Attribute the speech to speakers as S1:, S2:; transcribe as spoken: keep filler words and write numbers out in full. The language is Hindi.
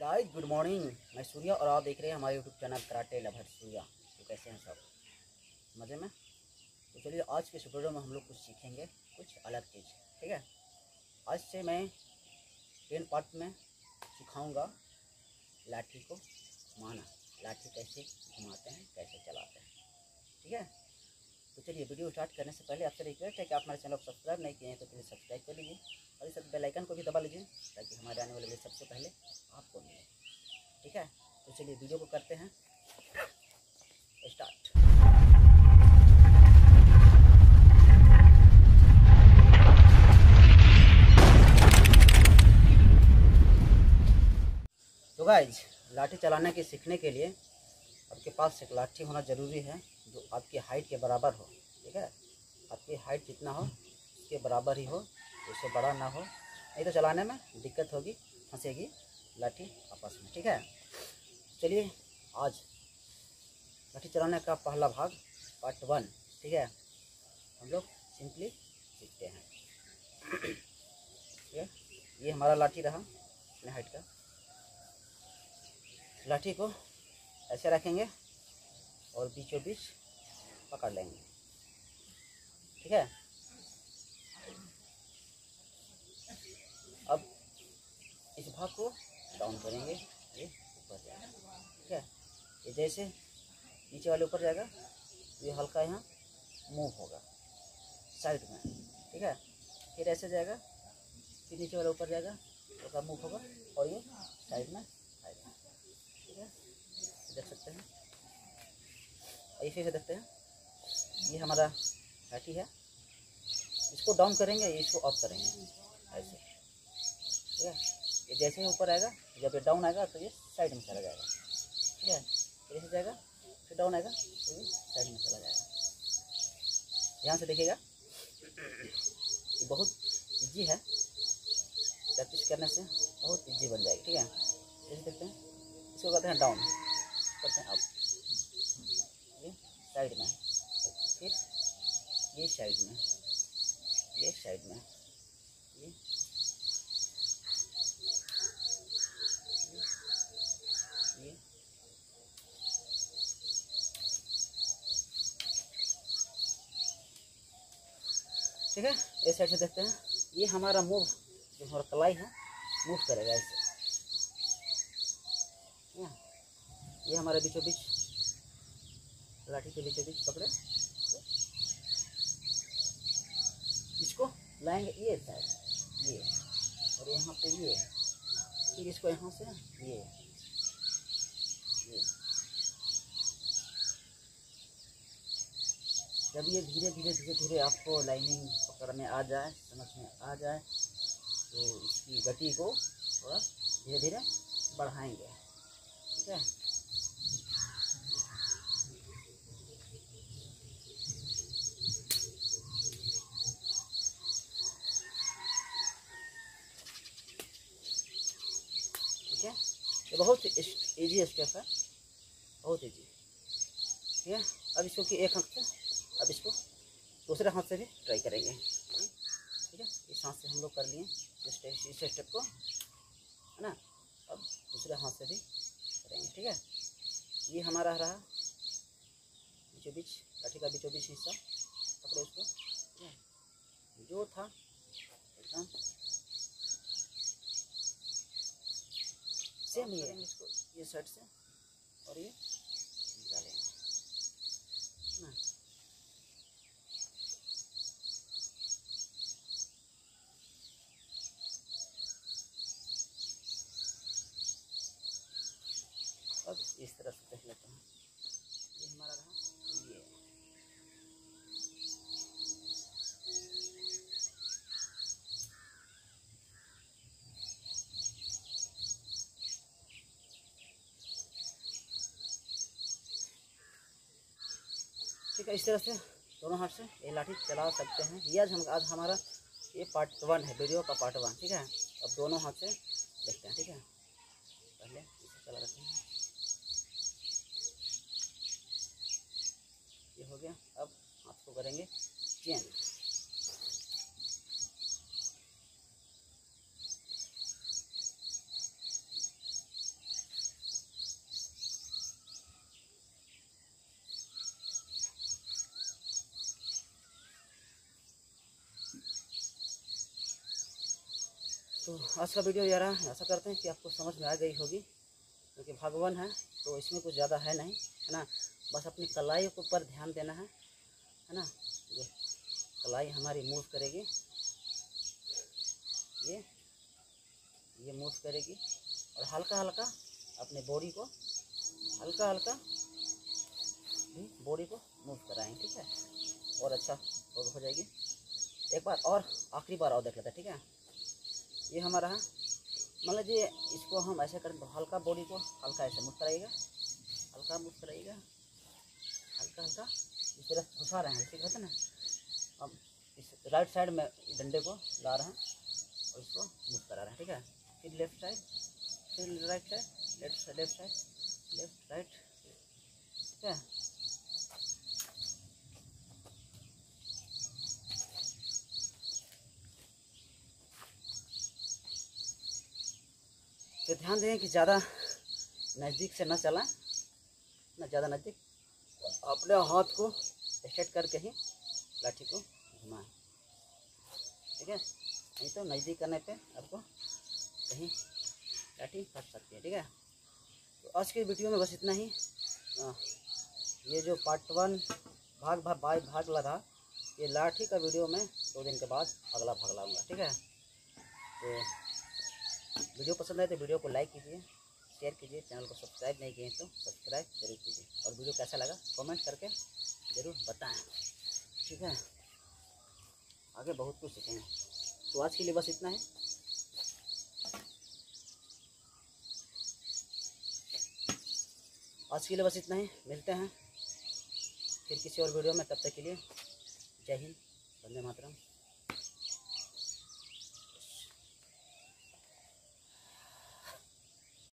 S1: Guys good morning. मैं सूर्या और आप देख रहे हैं हमारे YouTube channel karate lover Surya. तो कैसे हैं सब, मज़े में? तो चलिए आज के इस वीडियो में हम लोग कुछ सीखेंगे, कुछ अलग चीज़। ठीक है, आज से मैं टेन पार्ट में सिखाऊंगा लाठी को घुमाना, लाठी कैसे घुमाते हैं, कैसे चलाते हैं। ठीक है, तो चलिए वीडियो स्टार्ट करने से पहले आपसे रिक्वेस्ट है कि आप हमारे चैनल को सब्सक्राइब नहीं किए हैं तो प्लीज़ सब्सक्राइब कर लीजिए और इस बेल आइकन को भी दबा लीजिए ताकि हमारे आने वाले वीडियो सबसे पहले आपको मिले। ठीक है, तो चलिए वीडियो को करते हैं स्टार्ट। तो गाइज लाठी चलाने के सीखने के लिए आपके पास एक लाठी होना ज़रूरी है जो आपकी हाइट के बराबर हो। ठीक है, आपकी हाइट जितना हो उसके बराबर ही हो, उससे बड़ा ना हो, नहीं तो चलाने में दिक्कत होगी, फंसेगी लाठी आपस में। ठीक है, चलिए आज लाठी चलाने का पहला भाग पार्ट वन। ठीक है, हम लोग सिंपली सीखते हैं। ठीक है, ये हमारा लाठी रहा अपने हाइट का। लाठी को ऐसे रखेंगे और बीचों बीच पकड़ लेंगे। ठीक है, अब इस भाग को डाउन करेंगे, ये ऊपर जाएगा। ठीक है, ये जैसे नीचे वाले ऊपर जाएगा, ये हल्का यहाँ मूव होगा साइड में। ठीक है, फिर ऐसे जाएगा, फिर नीचे वाला ऊपर जाएगा, हल्का मूव होगा और ये साइड में आएगा। ठीक है, देख सकते हैं। ये फिर से देखते हैं, ये हमारा लाठी है, इसको डाउन करेंगे, इसको अप करेंगे ऐसे। ठीक है, ये जैसे ही ऊपर आएगा, जब ये डाउन आएगा तो ये साइड में चला जाएगा। ठीक है, फिर ऐसे जाएगा, फिर डाउन आएगा तो ये साइड में चला जाएगा। ध्यान से देखिएगा, ये बहुत इजी है, प्रैक्टिस करने से बहुत इजी बन जाएगी। ठीक है, जैसे देखते हैं, इसको करते हैं डाउन, करते हैं अप, ये साइड में, फिर ये साइड में, ये साइड में, ये ये ठीक है, इस साइड से देखते हैं, ये हमारा मूव, जो हमारा कलाई है मूव करेगा ऐसे। ये हमारे बीचों बीच, लाठी के बीचों बीच पकड़े, इसको लाएंगे ये साइड, ये, और यहाँ पे ये, फिर इसको यहाँ से ये ये जब ये धीरे धीरे धीरे धीरे आपको लाइनिंग पकड़ में आ जाए, समझ में आ जाए, तो इसकी गति को थोड़ा धीरे धीरे बढ़ाएंगे। ठीक है, ठीक है, ये बहुत इजी स्टेप है, बहुत इजी। ठीक है, अब इसको कि एक हाथ से, अब इसको दूसरे हाथ से भी ट्राई करेंगे। ठीक है, इस हाथ से हम लोग कर लिए इस स्टेप को, है ना। अब दूसरे हाथ से भी करेंगे। ठीक है, ये हमारा रहा बीचों बीच, लाठी का बीचों बीच हिस्सा, पकड़े उसको। ठीक है, जो था एकदम सेम ये इसको ये साइड से और ये निकालेंगे ना। अब इस तरह से देख लेते हैं, ये हमारा रहा ये। ठीक है, इस तरह से दोनों हाथ से ये लाठी चला सकते हैं। ये आज हम आज हमारा ये पार्ट वन है, वीडियो का पार्ट वन। ठीक है, अब दोनों हाथ से देखते हैं। ठीक है, पहले इसे चला रखते हैं, ये हो गया। अब हाथ को करेंगे चेन। तो आज का वीडियो ये रहा, आशा करते हैं कि आपको समझ में आ गई होगी, क्योंकि भगवान है तो इसमें कुछ ज़्यादा है नहीं, है ना। बस अपनी कलाई के ऊपर ध्यान देना है, है ना। ये कलाई हमारी मूव करेगी, ये ये मूव करेगी, और हल्का हल्का अपने बॉडी को हल्का हल्का भी बॉडी को मूव कराएंगे, ठीक है। और अच्छा हो, हो जाएगी। एक बार और आखिरी बार और देख लेते हैं, ठीक है। ये हमारा मान लीजिए इसको हम ऐसे करें तो हल्का बॉडी को हल्का ऐसे मूव कराइएगा, हल्का मूव कराइएगा, हल्का हल्का इस तरह घुसा रहे हैं, ठीक है ना। अब इस राइट साइड में डंडे को ला रहे हैं और इसको मूव करा रहे हैं, ठीक है। फिर लेफ्ट साइड, फिर right side, left side, left side, left right, ठीक है। तो ध्यान दें कि ज़्यादा नज़दीक से ना चलाएं, ना ज़्यादा नज़दीक, अपने हाथ को स्ट्रेट करके ही लाठी को घुमाएं, ठीक है। नहीं तो नज़दीक करने पे आपको कहीं लाठी फट सकती है, ठीक है। तो आज के वीडियो में बस इतना ही। आ, ये जो पार्ट वन भाग भाग भाग भाग लगा, ये लाठी का वीडियो में दो दिन के बाद अगला भाग लाऊंगा, ठीक है। तो वीडियो पसंद आए तो वीडियो को लाइक कीजिए, शेयर कीजिए, चैनल को सब्सक्राइब नहीं किए तो सब्सक्राइब जरूर कीजिए, और वीडियो कैसा लगा कमेंट करके ज़रूर बताएं, ठीक है। आगे बहुत कुछ सीखेंगे। तो आज के लिए बस इतना ही। आज के लिए बस इतना ही, मिलते हैं फिर किसी और वीडियो में। तब तक के लिए जय हिंद, वंदे मातरम।